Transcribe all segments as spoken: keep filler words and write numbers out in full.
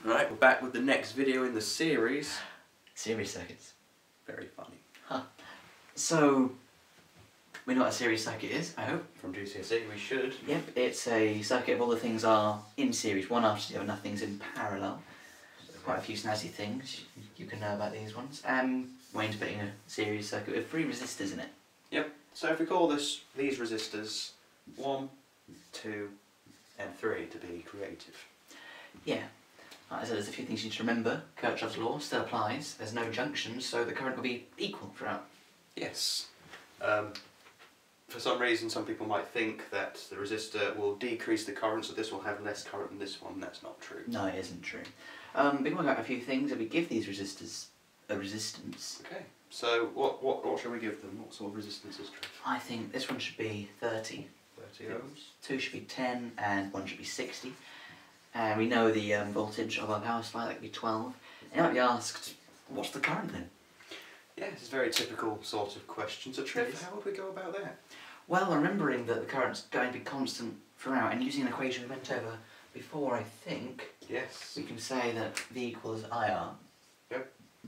Right, we're back with the next video in the series. Series circuits. Very funny. Huh. So, we know what a series circuit is, I hope. From G C S E, we should. Yep, it's a circuit of all the things are in series, one after the other, nothing's in parallel. So quite a few snazzy things you can know about these ones. Um, Wayne's putting a series circuit with three resistors in it. Yep, so if we call this these resistors one, two, and three to be creative. Yeah. Like I said, there's a few things you need to remember. Kirchhoff's law still applies. There's no junctions, so the current will be equal throughout. Yes. Um, for some reason, some people might think that the resistor will decrease the current, so this will have less current than this one. That's not true. No, it isn't true. Um, we can work out a few things if we give these resistors a resistance. Okay. So what what what should we give them? What sort of resistance is true? I think this one should be thirty. thirty ohms. Two should be ten and one should be sixty. And we know the um, voltage of our power supply, that could be twelve. And you might be asked, what's the current then? Yeah, this is a very typical sort of question. So Trev, how would we go about that? Well, remembering that the current's going to be constant throughout and using an equation we went over before, I think, Yes. we can say that V equals I R. Yep.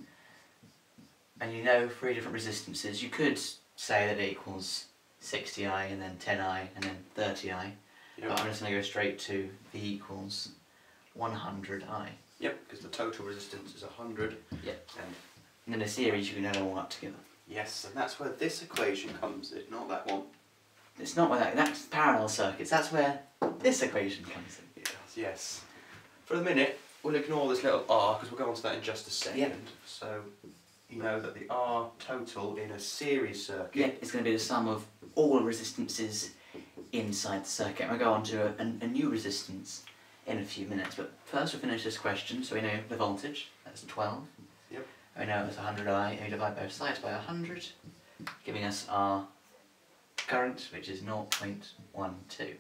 And you know three different resistances. You could say that it equals sixty I and then ten I and then thirty I. Yep. But I'm just going to go straight to V equals one hundred I. Yep, because the total resistance is one hundred. Yep. And And in a series you can add them all up together. yes, and that's where this equation comes in, not that one. It's not where that, that's parallel circuits, that's where this equation comes in. Yes. Yes. For the minute, we'll ignore this little r because we'll go on to that in just a second. Yep. So you know that the R total in a series circuit. Yeah, it's going to be the sum of all resistances inside the circuit. We'll go on to a, a, a new resistance in a few minutes, but first we'll finish this question so we know the voltage, that's twelve. Yep. We know it's one hundred I, and we divide both sides by one hundred, giving us our current, which is zero point one two.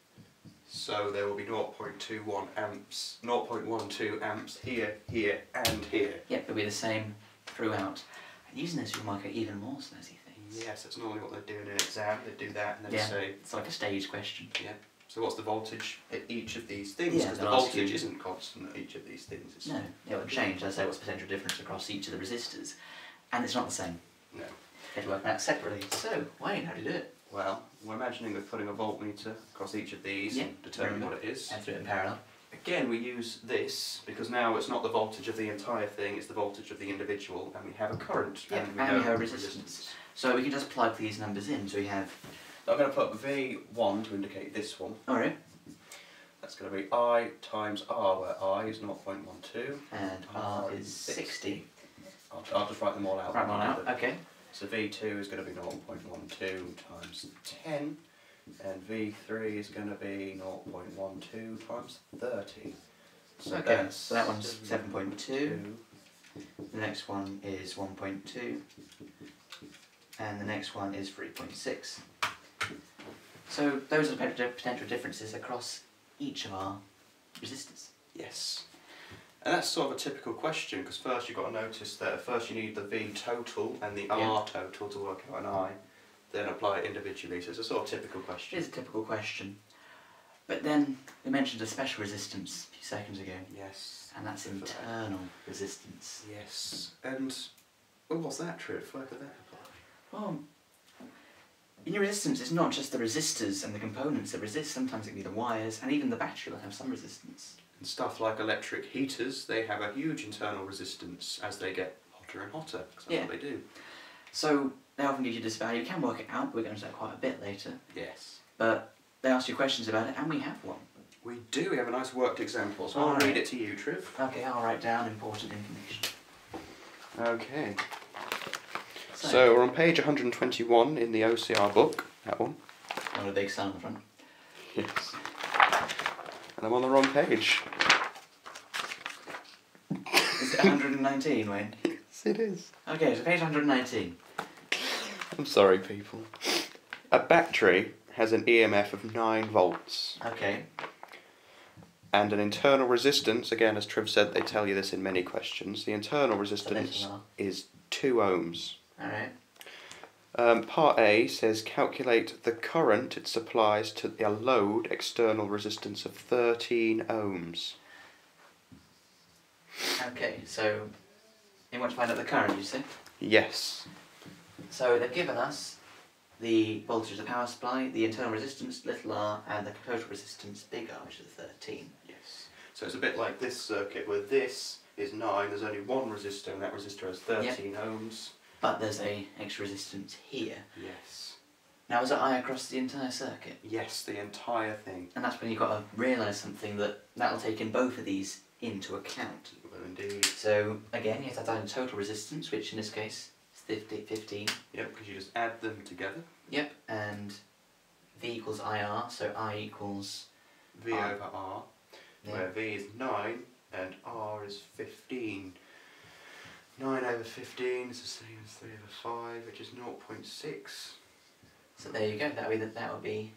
So there will be zero point two one amps, zero point one two amps here, here, and here. Yep, it'll be the same throughout. And using this, we can work out even more snazzy things. Yes, that's normally what they do in an exam. They do that and then Yeah, say, it's like a stage question. yeah. So what's the voltage at each of these things? Yeah, Because the they'll ask voltage you- isn't constant at each of these things. It's No, it will change. I say what's the potential difference across each of the resistors, and it's not the same. No. You have to work them out separately. So, Wayne, how do you do it? Well, we're imagining we're putting a voltmeter across each of these Yeah, and determining remember. what it is. I have to do it in parallel. Again, we use this because now it's not the voltage of the entire thing, it's the voltage of the individual, and we have a current. Yeah, and we and know we have a resistance. resistance. So we can just plug these numbers in. So we have, I'm going to put V one to indicate this one. alright, That's going to be I times R, where I is zero point one two. and R is sixty. I'll, I'll just write them all out. Write them all out, okay. So V two is going to be zero point one two times ten, and V three is going to be zero point one two times thirty. So Okay, that's so that one's seven point two. The next one is one point two, and the next one is three point six. So those are the pot- potential differences across each of our resistors. Yes. And that's sort of a typical question, because first you've got to notice that at first you need the V total and the Yeah. R total to work out an I, then apply it individually. So it's a sort of typical It question. is a typical question. But then we mentioned a special resistance a few seconds ago, Yes. and that's Good for that. internal resistance. Yes. And oh, what's that, Triv? Where could that apply? Well, in your resistance, it's not just the resistors and the components that resist. Sometimes it can be the wires, and even the battery will have some resistance. And stuff like electric heaters, they have a huge internal resistance as they get hotter and hotter, because that's Yeah. what they do. So they often give you this value. You can work it out, but we're going to do that quite a bit later. Yes. But they ask you questions about it, and we have one. We do, we have a nice worked example, so I'll Alright. read it to you, Triv. Okay, I'll write down important information. Okay. So, So we're on page one hundred twenty-one in the O C R book, that one. on a big sun on the front. Yes. And I'm on the wrong page. Is it one hundred nineteen, Wayne? Yes, it is. Okay, so page one hundred nineteen. I'm sorry, people. A battery has an E M F of nine volts Okay. and an internal resistance, again, as Triv said, they tell you this in many questions, the internal resistance little R. is two ohms. Alright. Um, part A says calculate the current it supplies to a load external resistance of thirteen ohms. Okay, so you want to find out the current, you say? Yes. So they've given us the voltage of the power supply, the internal resistance, little r, and the total resistance, big R, which is thirteen. Yes. So it's a bit like this circuit where this is nine, there's only one resistor and that resistor has thirteen yep. ohms. But there's a extra resistance here. Yes. Now is it I across the entire circuit? Yes, the entire thing. And that's when you've got to realise something, that that'll take in both of these into account. Well, indeed. So again, you have to add in total resistance, which in this case is fifteen. Yep, because you just add them together. Yep, and V equals I R, so I equals V R. over R, yeah. where V is nine and R is fifteen. nine over fifteen is the same as three over five, which is zero point six. So there you go, that would be, that would be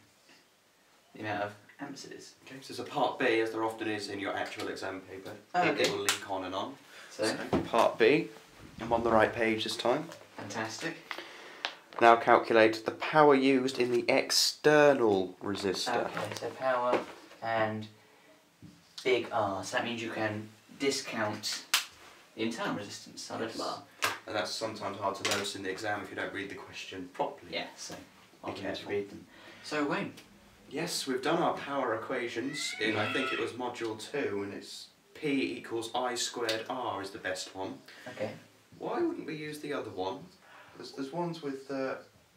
the amount of amps it is. Okay, so it's a part B, as there often is in your actual exam paper. Oh, it okay. will link on and on. So, so part B, I'm on the right page this time. Fantastic. Now calculate the power used in the external resistor. Okay, so power and big R, so that means you can discount the internal resistance, a little r. And that's sometimes hard to notice in the exam if you don't read the question properly. Yeah, so I'll Be need to careful. read them. So Wayne. Yes, we've done our power equations in, I think it was module two, and it's P equals I squared R is the best one. Okay. Why wouldn't we use the other one? There's, there's ones with uh,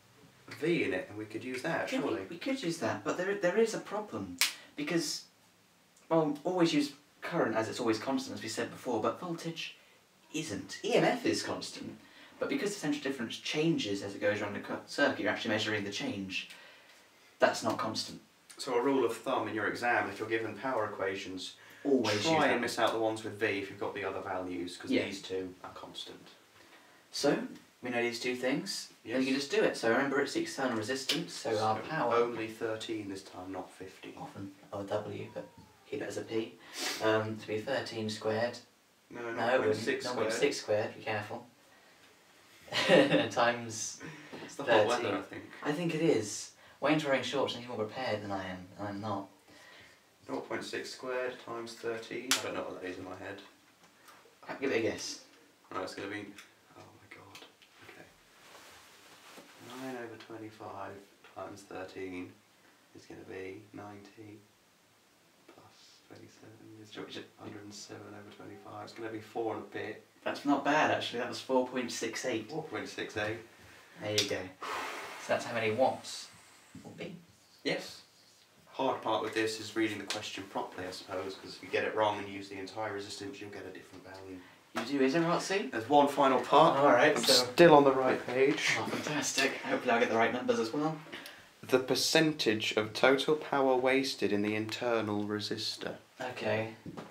V in it, and we could use that, Yeah, surely. we, we could use that, but there there is a problem, because, well, always use current as it's always constant, as we said before, but voltage isn't. E M F is constant, but because the potential difference changes as it goes around the cu- circuit, you're actually measuring the change. That's not constant. So a rule of thumb in your exam, if you're given power equations, Always use try that. and miss out the ones with V if you've got the other values, because Yeah. these two are constant. So, we know these two things, Yes. then you can just do it. So remember, it's the external resistance, so, our power... Only thirteen this time, not fifteen. Often, or W, but keep it as a P. Um, to be thirteen squared. No, No, not it wouldn't. six zero squared. point six squared, be careful. Times... It's the hot thirteen. weather, I think. I think it is. Wayne's wearing shorts and he's more prepared than I am, and I'm not. zero point six squared times thirteen. I don't know what that is in my head. I'll give it a guess. Right, it's going to be... Oh my god. Okay. nine over twenty-five times thirteen is going to be ninety plus twenty-seven is Which is- one hundred and seven over twenty-five. It's going to be four and a bit. That's not bad actually, that was four point six eight. four point six eight. There you go. So that's how many watts will be. Yes. Hard part with this is reading the question properly, I suppose, because if you get it wrong and use the entire resistance, you'll get a different value. You do, isn't it, Rotsy? There's one final part. Alright, I'm so... still on the right page. Oh, fantastic. Hopefully I'll get the right numbers as well. The percentage of total power wasted in the internal resistor. Okay.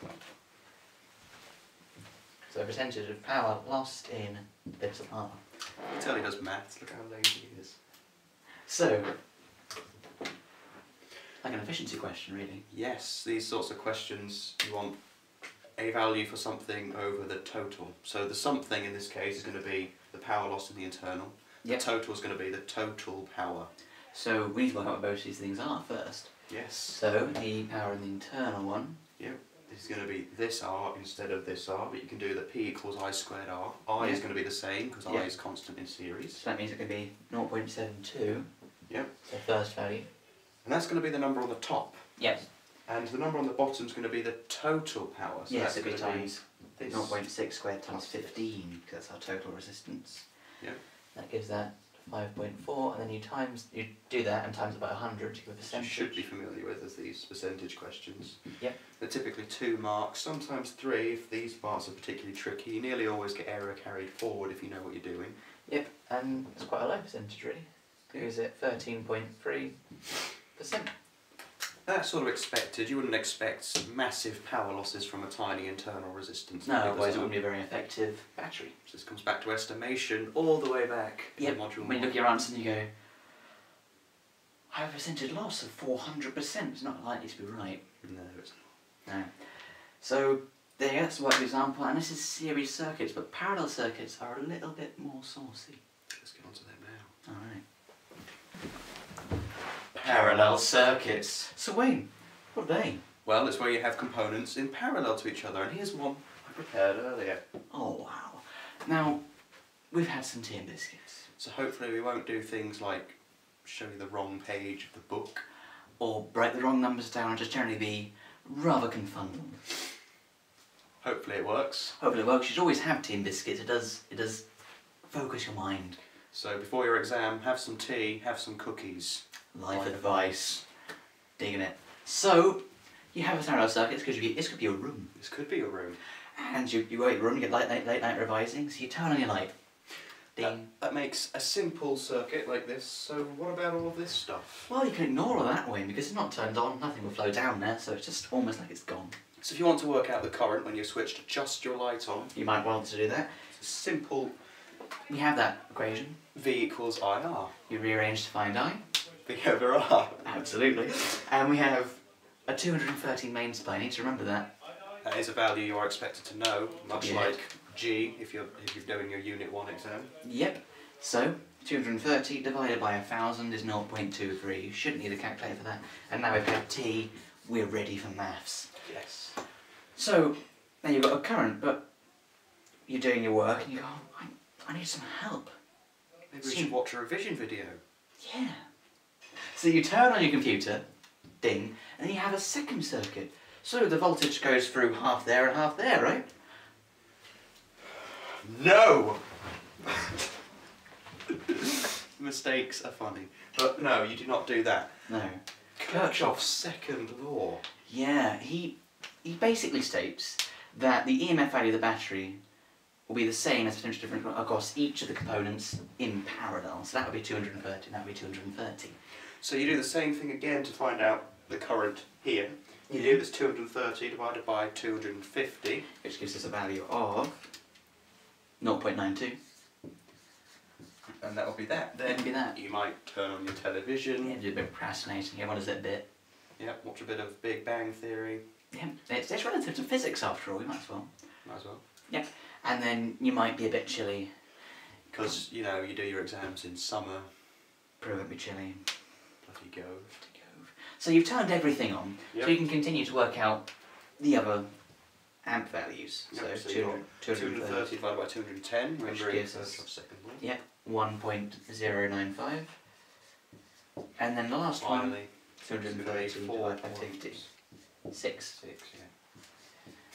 So percentage of power lost in bits of power. I can tell he does maths, look how lazy he is. So, like an efficiency question, really. Yes, these sorts of questions, you want a value for something over the total. So the something in this case is going to be the power lost in the internal. The Yep. total is going to be the total power. So we need to work out what both these things are first. Yes. So the power in the internal one. Yep. This is going to be this R instead of this R, but you can do the P equals I squared R. I Yeah. is going to be the same because Yeah. I is constant in series. So that means it can be zero point seven two. Yep. The first value. And that's going to be the number on the top. Yes. And the number on the bottom is going to be the total power. So Yes, that's it'd be going to times be this. zero point six squared times fifteen, because that's our total resistance. Yep. That gives that five point four, and then you times, you do that and times it by one hundred to give a You percentage. should be familiar with as these percentage questions. Yep. They're typically two marks, sometimes three if these parts are particularly tricky. You nearly always get error carried forward if you know what you're doing. Yep, and it's quite a low percentage really. Yeah. Is it thirteen point three percent? That's sort of expected. You wouldn't expect massive power losses from a tiny internal resistance. No, because otherwise it of- wouldn't be a very effective battery. So this comes back to estimation all the way back to Yep, module when you one. look at your answer and you go, I have a percentage loss of four hundred percent, it's not likely to be right. No, it's No. So, there you go, that's the work example, and this is series circuits, but parallel circuits are a little bit more saucy. not. Let's get on to them now. Alright. Parallel circuits. So Wayne, what are they? Well, it's where you have components in parallel to each other, and here's one I prepared earlier. Oh wow. Now, we've had some tea and biscuits. So hopefully we won't do things like show you the wrong page of the book. Or break the wrong numbers down and just generally be rather confounding. Hopefully it works. Hopefully it works. You should always have tea and biscuits. It does, it does focus your mind. So before your exam, have some tea, have some cookies. Life Life advice. Digging it. So, you have a parallel circuit. This could be, this could be a room. This could be your room. And you, you go to your room, you get late, late, late night revising, so you turn on your light. Ding. That, that makes a simple circuit like this, so what about all of this stuff? Well, you can ignore all that way because it's not turned on, nothing will flow down there, so it's just almost like it's gone. So if you want to work out the current when you've switched just your light on, You might want to do that. it's a simple We have that equation. V equals I R. You rearrange to find I. V over R. Absolutely. And we have a two hundred thirteen main supply. You need to remember that. That is a value you are expected to know, much Yeah. like G if you're, if you're doing your Unit one exam. Yep. So, two hundred thirty divided by one thousand is zero point two three. You shouldn't need a calculator for that. And now we've had T, we're ready for maths. Yes. So, now you've got a current, but you're doing your work and you go, oh, I, I need some help. Maybe we So- should watch a revision video. Yeah. So you turn on your computer, ding, and then you have a second circuit. So the voltage goes through half there and half there, right? No! Mistakes are funny. But no, you do not do that. No. Kirchhoff's second law. Yeah, he he basically states that the E M F value of the battery will be the same as potential difference across each of the components in parallel. So that would be two hundred thirty, and that would be two hundred thirty. So you do the same thing again to find out the current here. You do this two hundred thirty divided by two hundred fifty. Which gives us a value of zero point nine two. And that'll be that. Then That'll be that. you might turn on your television. Yeah, do a bit of procrastinating here. What is that bit? Yep, watch a bit of Big Bang Theory. Yeah, it's, it's relative to physics after all, we might as well. Might as well. Yep. And then you might be a bit chilly. Because, you know, you do your exams in summer. Probably won't be chilly. Bloody go. So you've turned everything on, Yep. so you can continue to work out the other amp values. Yep, So, so two you've hundred, two hundred thirty divided by two hundred ten, remembering gives first us- of second law. Yep, one point zero nine five. And then the last one, Finally, two hundred it's gonna be thirty four divided by fifty. points. Six. Six, yeah.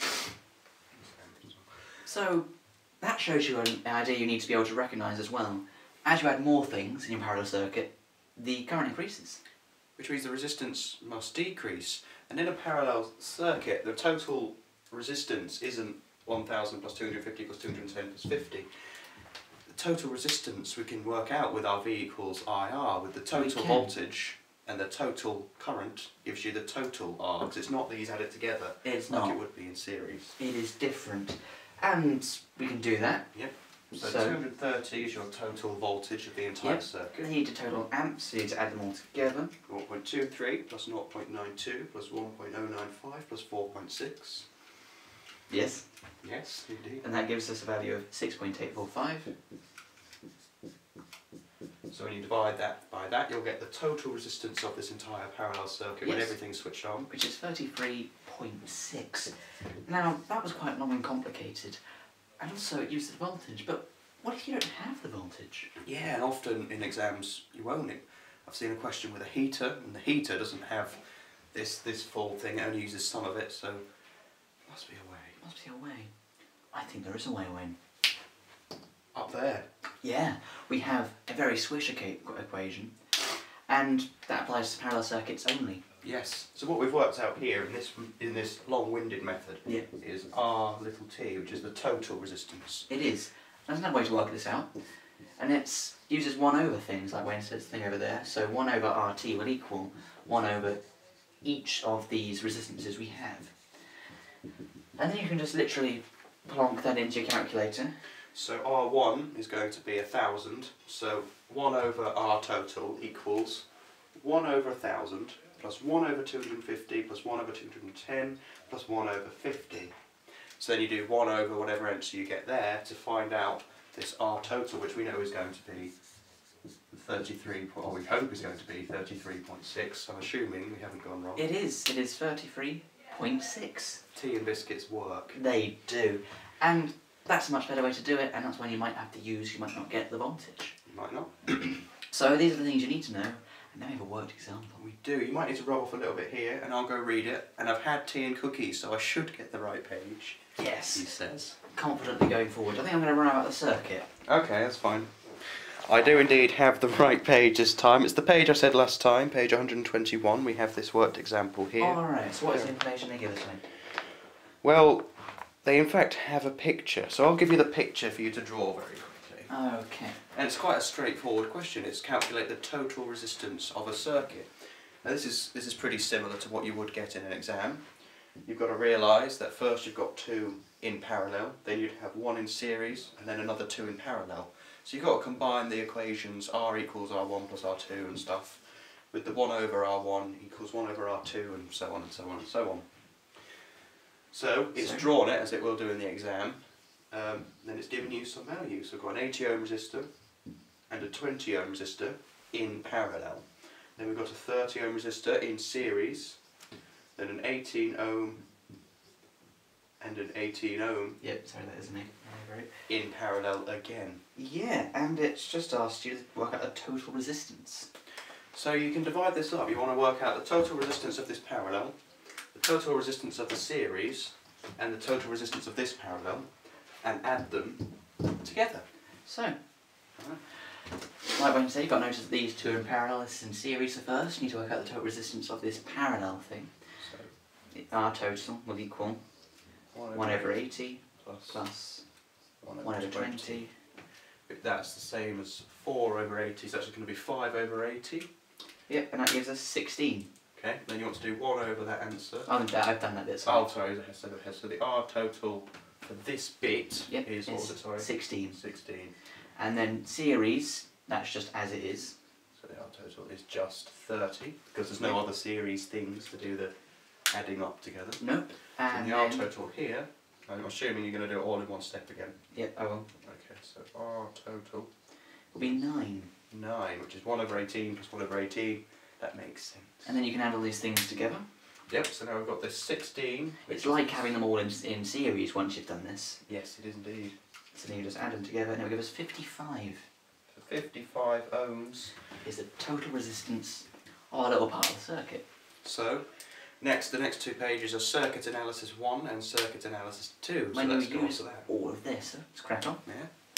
So that shows you an idea you need to be able to recognise as well. As you add more things in your parallel circuit, the current increases. Which means the resistance must decrease. And in a parallel circuit, the total resistance isn't one thousand plus two hundred fifty plus two hundred ten plus fifty. The total resistance we can work out with our V equals I R, with the total can. voltage and the total current gives you the total R, because it's not these added together It's like not. it would be in series. It is different. And we can do that. Yep. So, So- two hundred thirty is your total voltage of the entire Yep. circuit. Then you need the total amps, so you need to add them all together. zero point two three plus zero point nine two plus one point zero nine five plus four point six. Yes. Yes, indeed. And that gives us a value of six point eight four five. So when you divide that by that, you'll get the total resistance of this entire parallel circuit when Yes. everything's switched on. Which is thirty-three point six. Now, that was quite long and complicated. And also it used the voltage, but what if you don't have the voltage? Yeah, and often in exams you won't. It. I've seen a question with a heater, and the heater doesn't have this this full thing, it only uses some of it, so there must be a way. Must be a way. I think there is a way, Wayne. Up there. Yeah, we have a very swish equa- equation, and that applies to parallel circuits only. Yes. So what we've worked out here in this in this long-winded method Yeah. is R little t, which is the total resistance. It is. There's another way to work this out, and it uses one over things, like Wayne said, the thing over there. So one over R T will equal one over each of these resistances we have. And then you can just literally plonk that into your calculator. So R one is going to be a thousand, so one over R total equals one over a thousand plus one over two hundred fifty plus one over two hundred ten plus one over fifty. So then you do one over whatever answer you get there to find out this R total, which we know is going to be thirty-three, or we hope is going to be thirty-three point six. I'm assuming we haven't gone wrong. It is. It is thirty-three point six. Tea and biscuits work. They do. And that's a much better way to do it, and that's when you might have to use, you might not get the voltage. You might not. So these are the things you need to know, and now we have a worked example. We do. You might need to rub off a little bit here, and I'll go read it. And I've had tea and cookies, so I should get the right page. Yes. He says. Confidently going forward. I think I'm going to run out the circuit. Okay, that's fine. I do indeed have the right page this time. It's the page I said last time, page one hundred twenty-one. We have this worked example here. Alright, so what is the information they give us then? Well, they in fact have a picture. So I'll give you the picture for you to draw very quickly. Okay. And it's quite a straightforward question. It's calculate the total resistance of a circuit. Now this is, this is pretty similar to what you would get in an exam. You've got to realise that first you've got two in parallel, then you'd have one in series, and then another two in parallel. So you've got to combine the equations R equals R one plus R two and stuff with the one over R one equals one over R two and so on and so on and so on. So it's So? drawn it as it will do in the exam, um, then it's given you some values. So we've got an eighty ohm resistor and a twenty ohm resistor in parallel. Then we've got a thirty ohm resistor in series, then an eighteen ohm and an eighteen ohm Yep, sorry, that isn't it. Right. in parallel again. Yeah, and it's just asked you to work out the total resistance. So you can divide this up. You want to work out the total resistance of this parallel, the total resistance of the series, and the total resistance of this parallel, and add them together. So, like Wednesday, you've got to notice that these two are in parallel, this is in series. So first, you need to work out the total resistance of this parallel thing. So Our total will equal one over eighty plus, plus one over, one over twenty. twenty. That's the same as four over eighty, so that's going to be five over eighty. Yep, and that gives us sixteen. Okay, then you want to do one over that answer. Oh, and I've done that bit, Oh, sorry. sorry, so the, so the R total for this bit Yep, is, what was it, it's sorry? sixteen. sixteen. And then series, that's just as it is. So the R total is just thirty, because there's no Yep. other series things to do the adding up together. Nope. And And the R then, total here, I'm assuming you're going to do it all in one step again. yep, I will. Okay, so R total Will be nine. nine, which is one over eighteen plus one over eighteen. That makes sense. And then you can add all these things together. Yep, so now we've got this sixteen. which It's is- like having them all in, in series once you've done this. Yes, it is indeed. So then you just add them together and it will give us fifty-five. So fifty-five ohms. Is the total resistance of our little part of the circuit. So, next, the next two pages are circuit analysis one and circuit analysis two. When so you let's go on use to that. all of this, so let's crack on.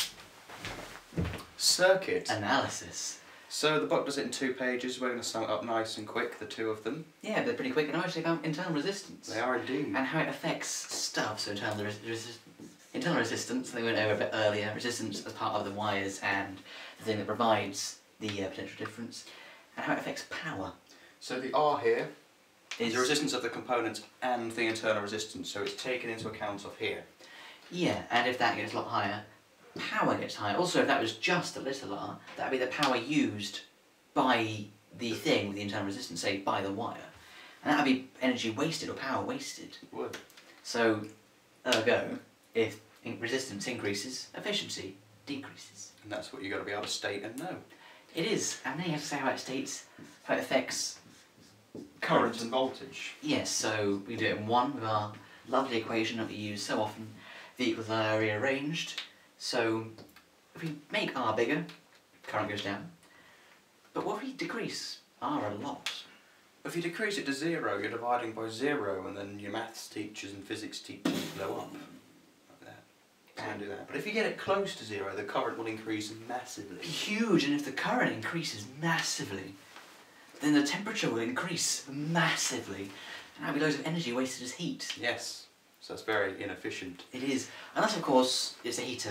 Yeah. Circuit. Analysis. So the book does it in two pages. We're going to sum it up nice and quick, the two of them. Yeah, they're pretty quick, and mostly about internal resistance. They are indeed. And how it affects stuff, so internal, res resist internal resistance, they went over a bit earlier, resistance as part of the wires and the thing that provides the uh, potential difference, and how it affects power. So the R here Is is the resistance of the components and the internal resistance, so it's taken into account of here. Yeah, and if that gets a lot higher, power gets higher. Also, if that was just a little r, that would be the power used by the thing with the internal resistance, say by the wire. And that would be energy wasted or power wasted. It would. So, ergo, if in resistance increases, efficiency decreases. And that's what you've got to be able to state and know. It is, and then you have to say how it states, how it affects Current and voltage. Yes, so we do it in one with our lovely equation that we use so often. V equals I R rearranged. So if we make R bigger, current goes down. But what if we decrease R a lot? If you decrease it to zero, you're dividing by zero, and then your maths teachers and physics teachers blow up. Like that. You can't do that. But if you get it close to zero, the current will increase massively. Huge, and if the current increases massively, then the temperature will increase massively. And that'll be loads of energy wasted as heat. Yes. So it's very inefficient. It is. Unless, of course, it's a heater.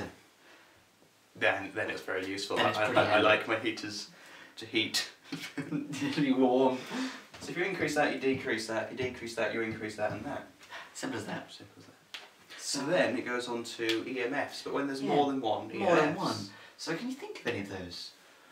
Then, then it's very useful. Then it's I, pretty I, I handy. like my heaters to heat. It'll be warm. So if you increase that, you decrease that. If you decrease that, you increase that and that. Simple as that. Simple as that. So then it goes on to E M Fs, but when there's Yeah, more than one E M Fs... More than one. So can you think of any of those?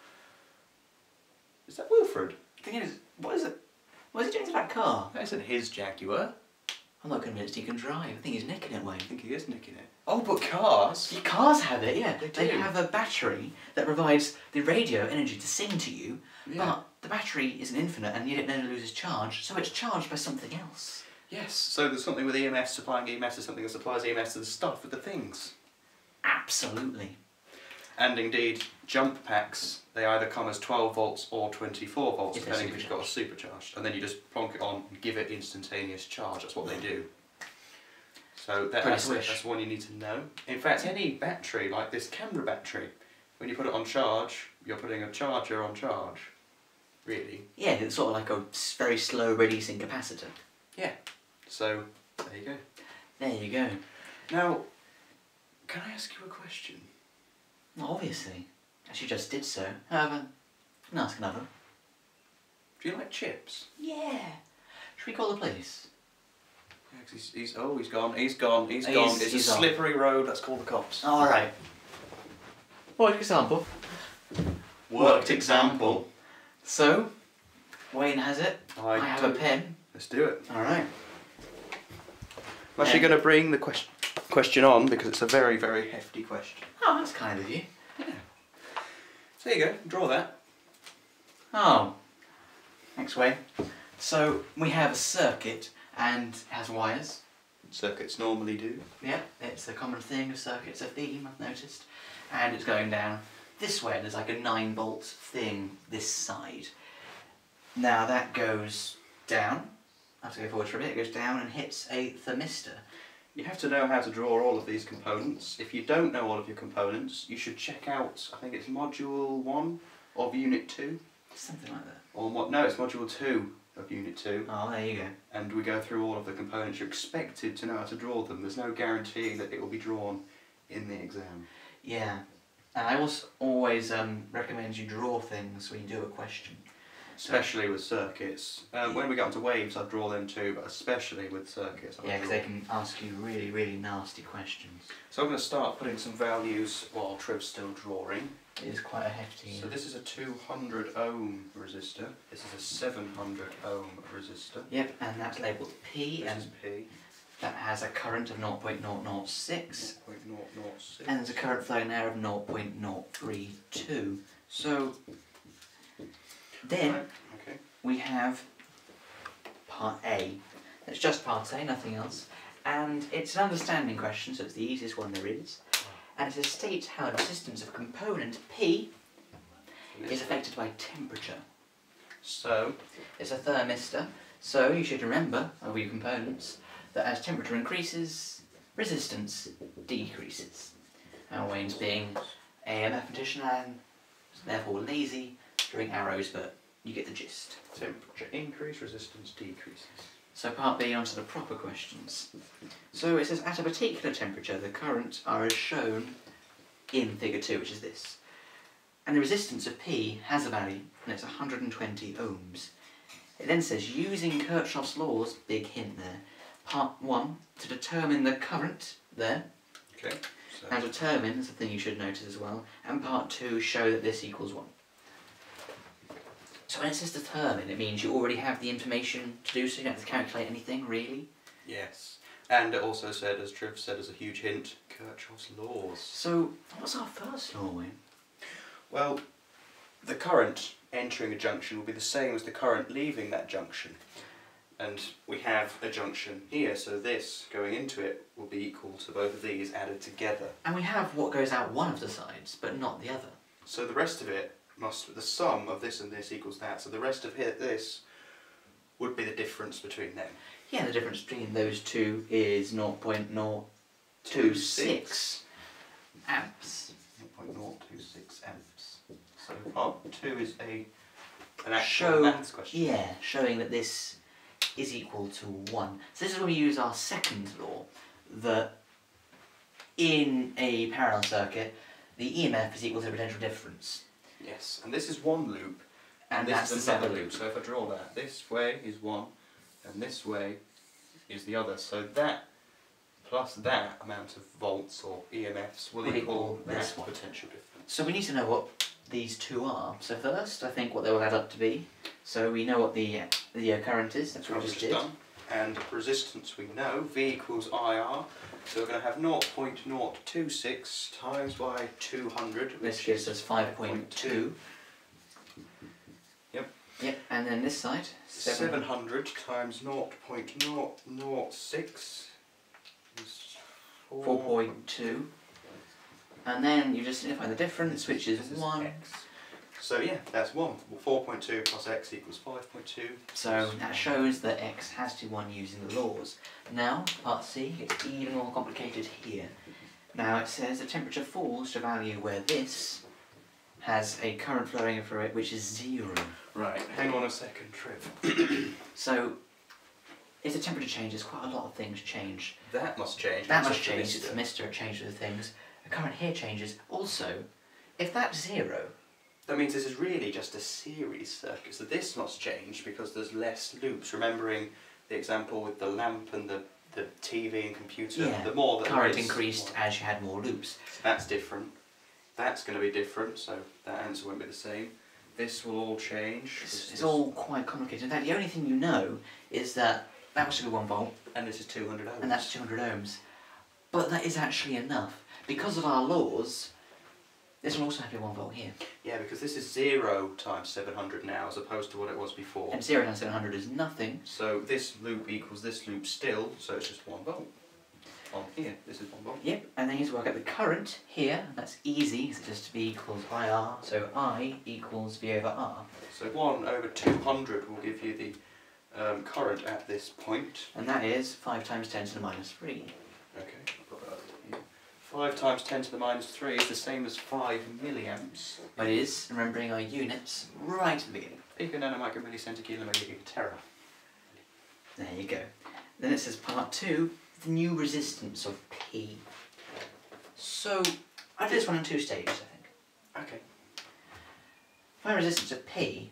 Is that Wilfred? The thing is, what is it? What is he doing to that car? That isn't his Jaguar. I'm not convinced he can drive. I think he's nicking it, Wayne. I think he is nicking it. Oh, but cars? See, cars have it, yeah. They They do. have a battery that provides the radio energy to sing to you, Yeah. but the battery isn't infinite and yet it never loses charge, so it's charged by something else. Yes, so there's something with E M F supplying E M Fs to something that supplies E M Fs to the stuff with the things. Absolutely. And indeed, jump packs, they either come as twelve volts or twenty-four volts, If depending if you've got a supercharged. And then you just plonk it on and give it instantaneous charge. That's what they do. So that, that's, that's one you need to know. In fact, any battery, like this camera battery, when you put it on charge, you're putting a charger on charge. Really. Yeah, it's sort of like a s- very slow releasing capacitor. Yeah. So, there you go. There you go. Now, can I ask you a question? Well, obviously. As you just did so. However, can I ask another? Do you like chips? Yeah. Should we call the police? Yeah, 'cause he's, he's, oh, he's gone, he's gone, he's He's- gone. It's he's a on. slippery road, let's call the cops. Alright. For example. Worked example. So, Wayne has it. I, I have do. a pen. Let's do it. Alright. I'm actually going to bring the question question on because it's a very, very hefty question. Oh, that's kind of you. Yeah. So there you go, draw that. Oh. Thanks, Wayne. So, we have a circuit and it has wires. Circuits normally do. Yep, it's a common thing, a circuit's a theme, I've noticed. And it's going down this way, there's like a nine volt thing this side. Now that goes down, I have to go forward for a bit, it goes down and hits a thermistor. You have to know how to draw all of these components. If you don't know all of your components, you should check out, I think it's module one of unit two. Something like that. Or mo no, it's module two of unit two. Oh, there you go. And we go through all of the components. You're expected to know how to draw them. There's no guarantee that it will be drawn in the exam. Yeah. And I also always um, recommend you draw things when you do a question. Especially with circuits. Um, when we get onto waves, I'd draw them too, but especially with circuits. I Yeah, because draw. they can ask you really, really nasty questions. So I'm going to start putting some values while Trev's still drawing. It is quite a hefty... So this is a two hundred ohm resistor. This is a seven hundred ohm resistor. Yep, and that's labelled P, This and is P. that has a current of zero point zero zero six. zero point zero zero six. And there's a current flowing there of zero point zero three two. So then Right, okay. we have part A. It's just part A, nothing else. And it's an understanding question, so it's the easiest one there is. And it says state how the resistance of component P is affected by temperature. So, It's a thermistor, so you should remember, over your components, that as temperature increases, resistance decreases. Now Wayne's being a mathematician and therefore lazy, drawing arrows, but you get the gist. temperature increase, resistance decreases. So part B, onto the proper questions. So it says at a particular temperature the currents are as shown in figure two, which is this. And the resistance of P has a value, and it's one hundred twenty ohms. It then says using Kirchhoff's laws, big hint there, part one, to determine the current there. Okay. So Now determine is the thing you should notice as well, and part two, show that this equals one. So when it says determine, it means you already have the information to do so, you don't have to calculate anything, really. yes. And it also said, as Trev said as a huge hint, Kirchhoff's laws. So, what's our first law, Wayne? Well, the current entering a junction will be the same as the current leaving that junction. And we have a junction here, so this going into it will be equal to both of these added together. And we have what goes out one of the sides, but not the other. So the rest of it must, the sum of this and this equals that, so the rest of here, this would be the difference between them. Yeah, the difference between those two is zero point zero two six amps. zero point zero two six amps. So part two is a an actual Show, maths question. yeah, showing that this is equal to one. So this is when we use our second law, that in a parallel circuit, the E M F is equal to the potential difference. Yes, and this is one loop, and, And this that's is the another second loop. So if I draw that, this way is one, and this way is the other. So that plus that amount of volts or E M Fs will, Will equal equal this that one. potential difference. So we need to know what these two are. So first, I think what they will add up to be. So we know what the the uh, current is. That's what we just did. Done. And resistance we know, V equals I R. So we're going to have zero point zero two six times by two hundred. This gives us five point two. Yep. Yep, and then this side, seven hundred times zero point zero zero six is four point two. And then you just simplify the difference, which is, is one. X. So yeah, that's one. Well, four point two plus X equals five point two. So that shows that X has to be one using the laws. Now, part C gets even more complicated here. Now it says the temperature falls to a value where this has a current flowing through it which is zero. Right, hang on a second, Trev. So, if the temperature changes, quite a lot of things change. That must change. That must change, it's the thermistor, it changes the things. The current here changes. Also, if that's zero... That means this is really just a series circuit, so this must change because there's less loops. Remembering the example with the lamp and the, the T V and computer, yeah, the more that current there is, increased more. as you had more loops. So that's different. That's going to be different, so that answer won't be the same. This will all change. It's, it's all quite complicated. In fact, the only thing you know is that that must be one volt, and this is two hundred ohms. and that's two hundred ohms. But that is actually enough. Because of our laws, this will also have to be one volt here. Yeah, because this is zero times seven hundred now, as opposed to what it was before. And zero times seven hundred is nothing. So this loop equals this loop still, so it's just one volt. On here, this is one volt. Yep, and then you just work out the current here, and that's easy, so just V equals I R, so I equals V over R. So one over two hundred will give you the um, current at this point. And that is five times ten to the minus three. Okay, I'll put that here. five times ten to the minus three is the same as five milliamps. But it is, remembering our units, right at the beginning. Pico, nanomicro, millicentikilometer, gigatera. There you go. Then it says part two, the new resistance of P. So, I did this one in two stages, I think. Okay. Find resistance of P,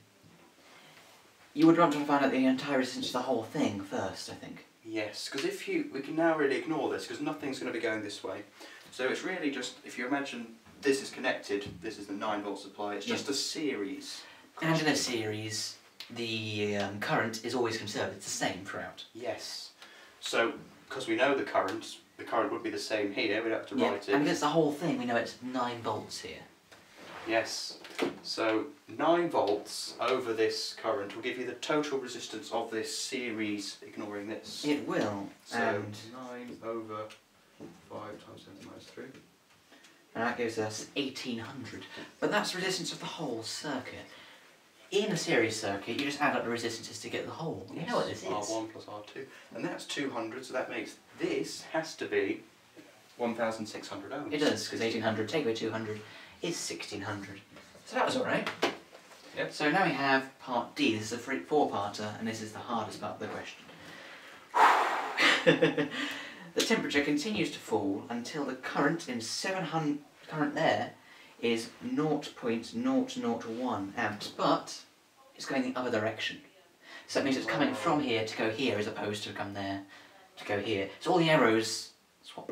you would want to find out the entire resistance of the whole thing first, I think. Yes, because if you, we can now really ignore this because nothing's going to be going this way. So it's really just, if you imagine this is connected, this is the nine volt supply, it's just yeah. a series. And in a series, the um, current is always conserved, it's the same throughout. Yes. So, because we know the current, the current would be the same here, we'd have to yeah. write it. And if it's the whole thing, we know it's nine volts here. Yes. So nine volts over this current will give you the total resistance of this series, ignoring this. It will. So and nine over five times ten to the minus three. And that gives us eighteen hundred. But that's the resistance of the whole circuit. In a series circuit, you just add up the resistances to get the whole. You yes. know what this is. R one plus R two. And that's two hundred, so that makes this has to be one thousand six hundred ohms. It does, because eighteen hundred take away two hundred is sixteen hundred. So that was alright. Yep. So now we have part D. This is a three, four-parter, and this is the hardest part of the question. The temperature continues to fall until the current in seven hundred current there is zero point zero zero one amps, but it's going the other direction. So that means it's coming from here to go here as opposed to come there to go here. So all the arrows swap.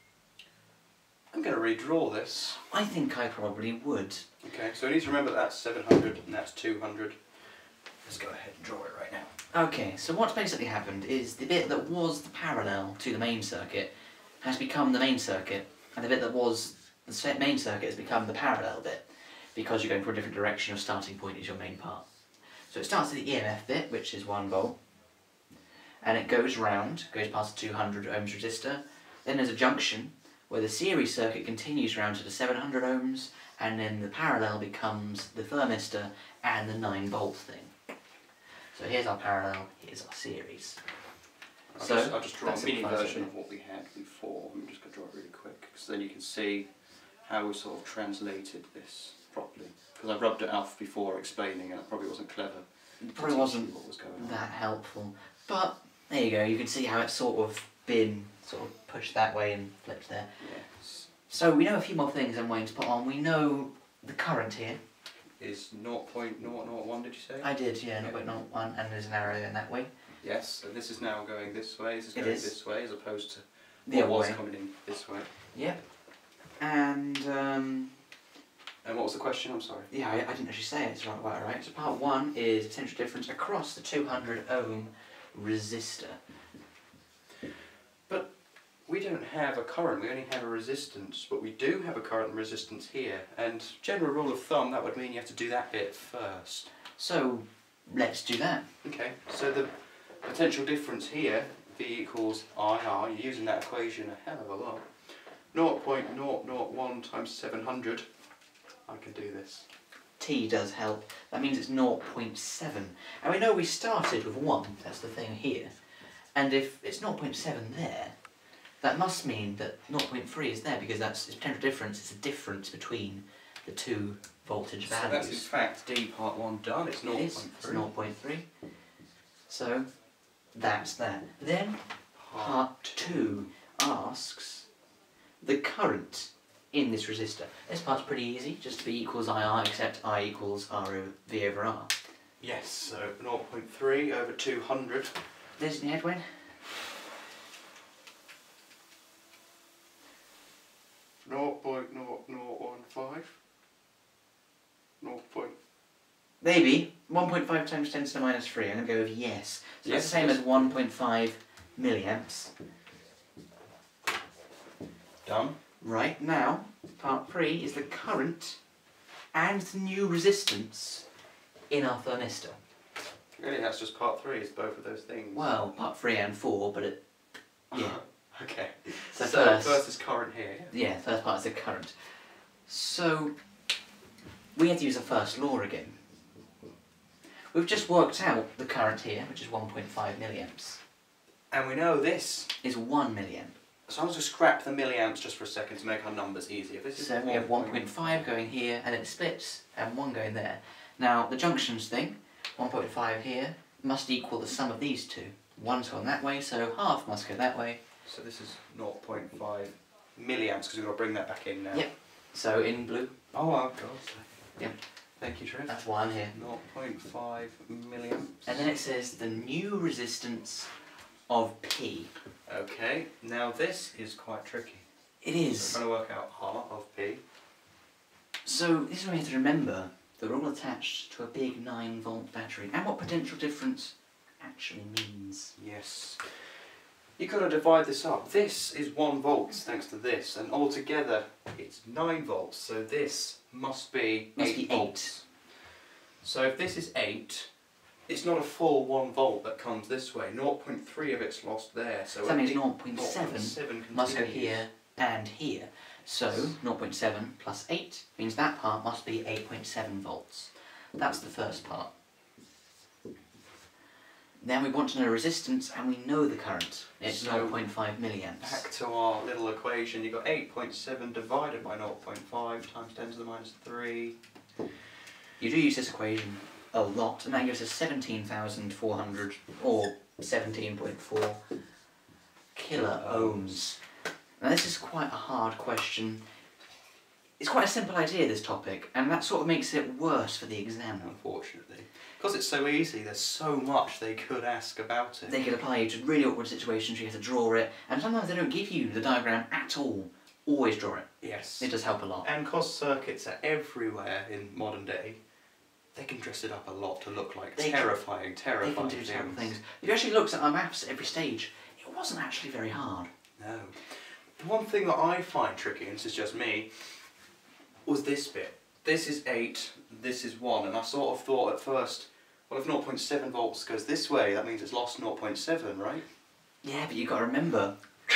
I'm going to redraw this. I think I probably would. Okay, so we need to remember that that's seven hundred and that's two hundred. Let's go ahead and draw it right now. Okay, so what's basically happened is the bit that was the parallel to the main circuit has become the main circuit, and the bit that was the main circuit has become the parallel bit, because you're going for a different direction. Your starting point is your main part. So it starts at the E M F bit, which is one volt, and it goes round, goes past the two hundred ohms resistor. Then there's a junction where the series circuit continues round to the seven hundred ohms, and then the parallel becomes the thermistor and the nine volt thing. So here's our parallel, here's our series. I'll so just, I'll just draw a mini simplifies version it. of what we had before. I'm just going to draw it really quick, because then you can see how we sort of translated this properly. Because I rubbed it off before explaining, and it probably wasn't clever. It probably wasn't what was going on. that helpful. But there you go, you can see how it's sort of been sort of pushed that way and flipped there. Yes. So we know a few more things I'm waiting to put on. We know the current here. Is zero point zero zero one, did you say? I did, yeah, zero point zero one, and there's an arrow in that way. Yes, and this is now going this way, this is It going is. this way, as opposed to The what other was way. coming in this way. Yep. And, um... And what was the question? I'm sorry. yeah, I, I didn't actually say it, it's right, right, right. So part one is potential difference across the two hundred ohm resistor. But we don't have a current, we only have a resistance, but we do have a current and resistance here, and general rule of thumb, that would mean you have to do that bit first. So, let's do that. Okay, so the potential difference here, V equals I R, you're using that equation a hell of a lot. zero point zero zero one times seven hundred, I can do this. T does help. That means it's zero point seven. And we know we started with one, that's the thing here. And if it's zero point seven there, that must mean that zero point three is there because that's its potential difference. It's a difference between the two voltage values. So that's in fact D part one done. It's zero point three. It's zero point three. So that's that. Then part two asks the current in this resistor. This part's pretty easy, just V equals I R, except I equals R over V over R. Yes, so zero point three over two hundred. There's the headwind. zero point zero zero one five. zero. Maybe. one point five times ten to the minus three. I'm going to go with yes. So Yes, that's the same yes. as one point five milliamps. Done. Right, now, part three is the current and the new resistance in our thermistor. Really, that's just part three, is both of those things. Well, part three and four, but it... yeah. Okay. So, So first, first is current here. yeah, first part is the current. So, we have to use the first law again. We've just worked out the current here, which is one point five milliamps, And we know this. is one milliamp. So I'll just scrap the milliamps just for a second to make our numbers easier. This is So we have one point five going here, and it splits, and one going there. Now, the junctions thing, one point five here, must equal the sum of these two. One's gone that way, so half must go that way. So this is zero point five milliamps, because we've got to bring that back in now. Yep. So in blue, Oh, oh God. Yep. Thank you, Trev. that's why I'm here. zero point five milliamps. And then it says the new resistance of P. Okay, now this is quite tricky. It So is. I'm going to work out R of P. So this is what we have to remember. They're all attached to a big nine volt battery, and what potential difference actually means. Yes. You've got to divide this up. This is one volt thanks to this, and altogether it's nine volts, so this must be Must eight be volts. So if this is eight, it's not a full one volt that comes this way. zero point three of it's lost there. So, So that means it- zero point seven zero point seven must go continues. here and here. So zero point seven plus eight means that part must be eight point seven volts. That's the first part. Then we want to know resistance, and we know the current. It's So, zero point five milliamps. Back to our little equation, you've got eight point seven divided by zero point five times ten to the minus three. You do use this equation a lot, and that gives us seventeen thousand four hundred, or seventeen point four kilo ohms. Now this is quite a hard question. It's quite a simple idea, this topic, and that sort of makes it worse for the examiner. Unfortunately. Because it's so easy, there's so much they could ask about it. They could apply you to really awkward situations, you have to draw it, and sometimes they don't give you the diagram at all. Always draw it. Yes. It does help a lot. And because circuits are everywhere in modern day, they can dress it up a lot to look like They terrifying, They terrifying can do things. terrible things. If you actually looked at our maths at every stage, it wasn't actually very hard. No. The one thing that I find tricky, and this is just me, was this bit. This is eight, this is one, and I sort of thought at first, well, if zero point seven volts goes this way, that means it's lost zero point seven, right? Yeah, but you've got to remember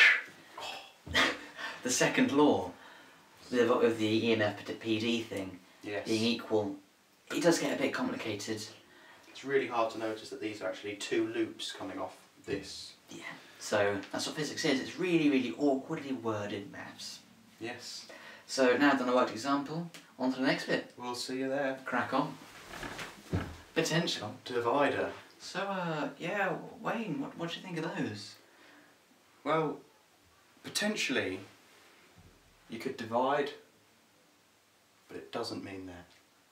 the second law the- of the E M F to P D thing Yes. being equal. It does get a bit complicated. It's really hard to notice that these are actually two loops coming off this. Yeah. So that's what physics is. It's really, really awkwardly worded maths. Yes. So now I've done a worked example, on to the next bit. We'll see you there. Crack on. Potential. Divider. So, uh, yeah, Wayne, what, what do you think of those? Well, potentially, you could divide, but it doesn't mean that.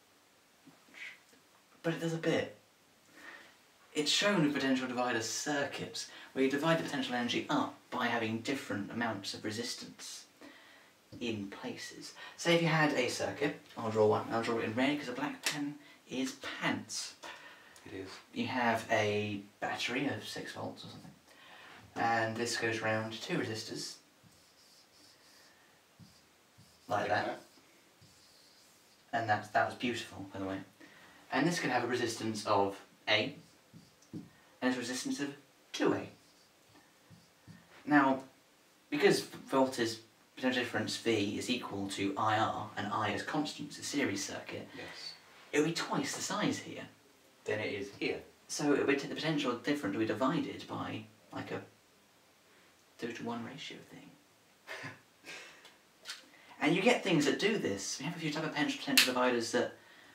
But it does a bit. It's shown with potential divider circuits, where you divide the potential energy up by having different amounts of resistance in places. Say if you had a circuit, I'll draw one, I'll draw it in red because a black pen is pants. It is. You have a battery of six volts or something, and this goes round two resistors, like that, and that's, that was beautiful, by the way. And this can have a resistance of A, and its resistance of two A. Now, because voltage potential difference V is equal to I R, and I is constant, it's a series circuit, Yes. it would be twice the size here. Then it is here. So it would, the potential difference would be divided by like a two to one ratio thing. And you get things that do this. We have a few type of potential dividers that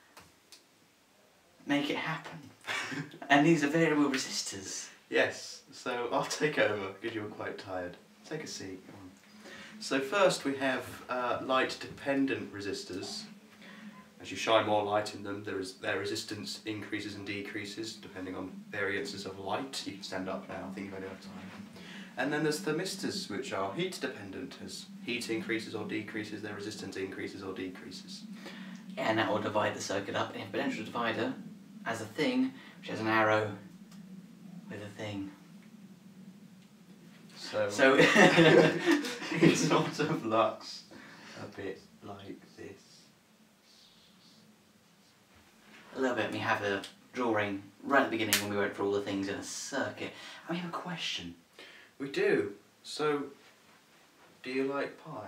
make it happen. And these are variable resistors. Yes, so I'll take over because you were quite tired. Take a seat. Come on. So first we have uh, light-dependent resistors. As you shine more light in them, there is, their resistance increases and decreases depending on variances of light. You can stand up now, I think you've only got time. And then there's thermistors, which are heat-dependent. As heat increases or decreases, their resistance increases or decreases. Yeah, and that will divide the circuit up. And a potential divider as a thing, which has an arrow with a thing. So, So it sort of looks a bit like this. a little bit, we have a drawing right at the beginning when we went through all the things in a circuit. And we have a question. We do. So, do you like pie?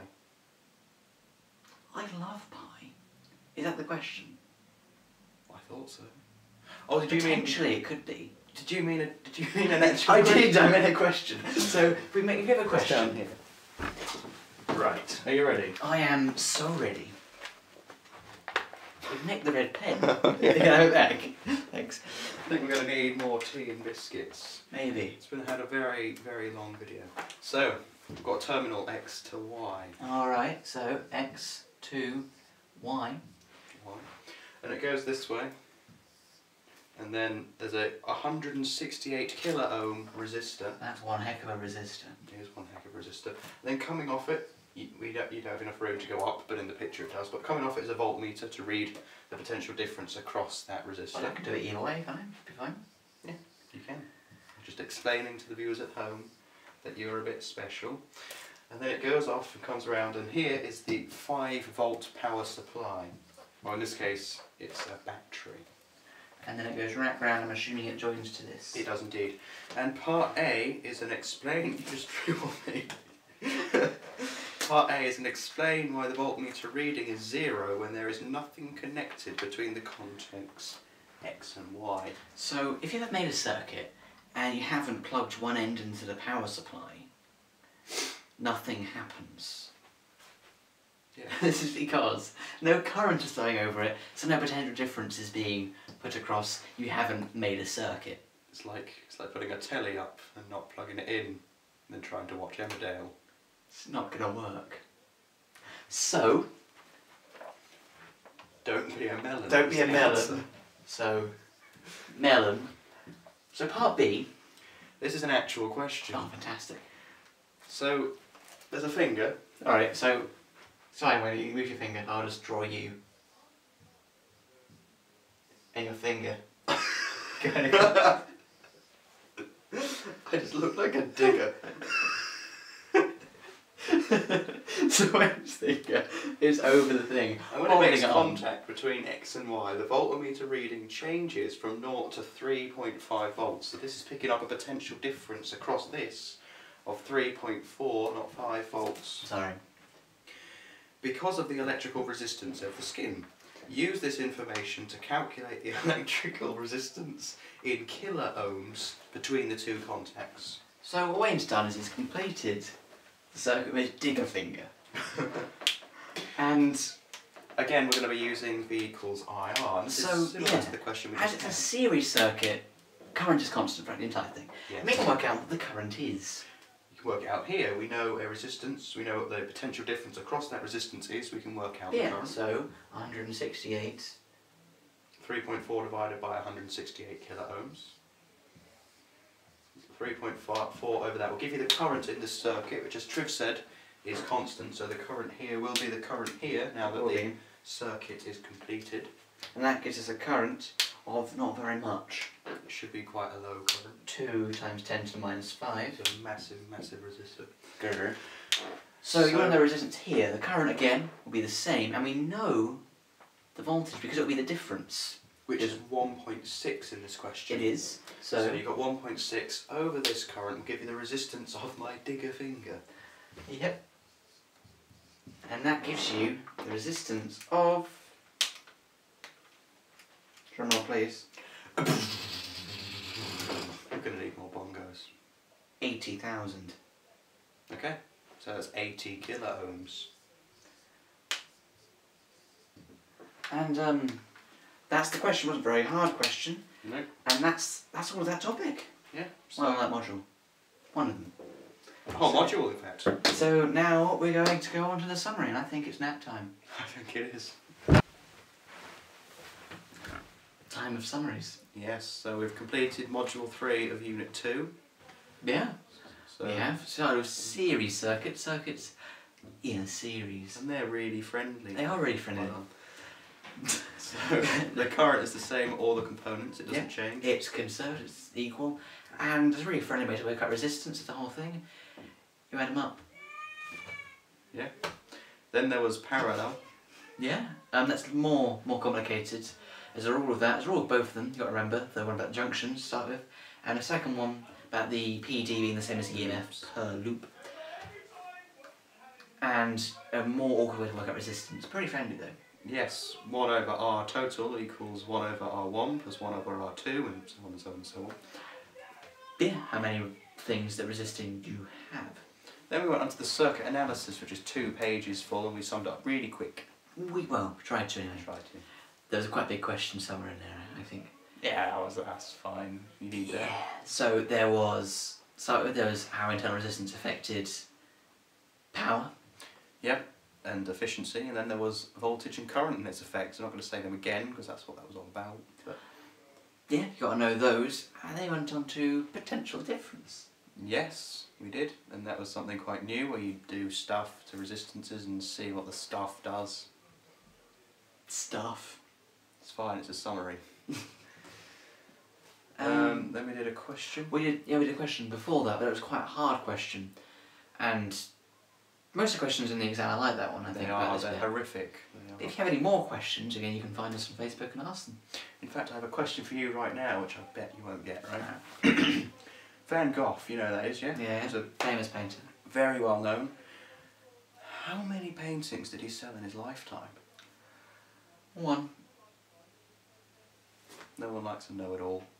I love pie. Is that the question? I thought so. Oh, did you mean? Potentially it could be. Did you mean a? Did you mean an actual? I did, I meant a question. So, if we make, if you have a question. Down here. Right. Are you ready? I am so ready. We've nicked the red pen. Yeah. Yeah, I'm back. Thanks. I think we're going to need more tea and biscuits. Maybe. It's been had a very, very long video. So, we've got terminal X to Y. Alright, so X to Y. Y. And it goes this way. And then there's a one hundred sixty-eight kilo ohm resistor. That's one heck of a resistor. Here's one heck of a resistor. Then coming off it, you, we don't, you don't have enough room to go up, but in the picture it does. But coming off it is a voltmeter to read the potential difference across that resistor. Well, I can do it either way, can't I? Be fine. Yeah, you can. Just explaining to the viewers at home that you're a bit special. And then it goes off and comes around, and here is the five volt power supply. Or in this case, it's a battery. And then it goes right round, I'm assuming it joins to this. It does indeed. And part A is an explain, you just drew on me. Part A is an explain why the voltmeter reading is zero when there is nothing connected between the contacts X and Y. So, if you've ever made a circuit and you haven't plugged one end into the power supply, nothing happens. Yeah. This is because no current is flowing over it, so no potential difference is being put across. You haven't made a circuit. It's like it's like putting a telly up and not plugging it in, and then trying to watch Emmerdale. It's not going to work. So, Don't be a melon. don't be a is the melon. answer. So, melon. So part B. This is an actual question. Oh, fantastic. So, there's a finger. Alright, so, sorry, when you move your finger, I'll just draw you. And your finger. I just look like a digger. So Wen's finger is over the thing. And when it makes holding on. contact between X and Y, the voltmeter reading changes from zero to three point five volts. So this is picking up a potential difference across this of three point four, not five volts. Sorry. Because of the electrical resistance of the skin. Use this information to calculate the electrical resistance in kilo ohms between the two contacts. So what Wayne's done is he's completed the circuit with his digger finger. And Again, we're going to be using V equals I R. And this So, is similar yeah, to the question we as just it's a had. series circuit, current is constant throughout the entire thing. Yes. We can work out what the current is. You can work it out here. We know a resistance, we know what the potential difference across that resistance is, we can work out the Yeah, current. so one hundred sixty-eight. three point four divided by one hundred sixty-eight kilo ohms. three point four over that will give you the current in the circuit, which as Triv said is constant, so the current here will be the current here now that Will the be. circuit is completed. And that gives us a current of not very much. It should be quite a low current. two times ten to the minus five. It's a massive, massive resistor. Grr. So, you So- want to know the resistance here. The current again will be the same, and we know the voltage because it will be the difference. which It- is one point six in this question. It is. So, So, you got one point six over this current, will give you the resistance of my digger finger. yep. And that gives you the resistance of. Drum roll, please. I'm going to need more bongos. Eighty thousand. Okay, so that's eighty kilo ohms. And um, that's the question. It was a very hard question. No. And that's that's all of that topic. Yeah. So, Well, that module. One of them. oh, module in fact. So now we're going to go on to the summary, and I think it's nap time. I think it is. Time of summaries. Yes, so we've completed module three of unit two. Yeah, So, we have. So series circuits, circuits in a series. And they're really friendly. They are really friendly. Well done. So the current is the same, all the components, it doesn't Yeah. change. It's conserved, it's equal, and it's a really friendly way to work out resistance of the whole thing. You add them up. Yeah. Then there was parallel. Yeah, um, that's more more complicated. There's a rule of that. There's a rule of both of them. You've got to remember the one about junctions to start with, and the second one about the P D being the same as E M F per loop. And a more awkward way to work out resistance. Pretty friendly though. Yes, one over R total equals one over R one plus one over R two, and so on and so on and so on. Yeah. How many things that resisting do you have? Then we went on to the circuit analysis, which is two pages full, and we summed up really quick. We well tried to anyway. I tried to. There was a quite big question somewhere in there, I think. Yeah, that was, that's fine. You need that. Yeah. So there was so there was how internal resistance affected power. Yep, and efficiency, and then there was voltage and current and its effects. I'm not going to say them again because that's what that was all about. But Yeah, you got to know those. And they went on to potential difference. yes, we did, and that was something quite new where you do stuff to resistances and see what the stuff does. Stuff. It's fine, it's a summary. Um, Um, then we did a question. we did yeah we did a question before that, but it was quite a hard question, and most of the questions in the exam I like that one. I They think are, about this they're bit. horrific. They are. If you have any more questions, again you can find us on Facebook and ask them. In fact, I have a question for you right now, which I bet you won't get, right? Van Gogh, you know who that is, yeah? Yeah. He's a Famous painter. very well known. How many paintings did he sell in his lifetime? One. No one likes to know it all.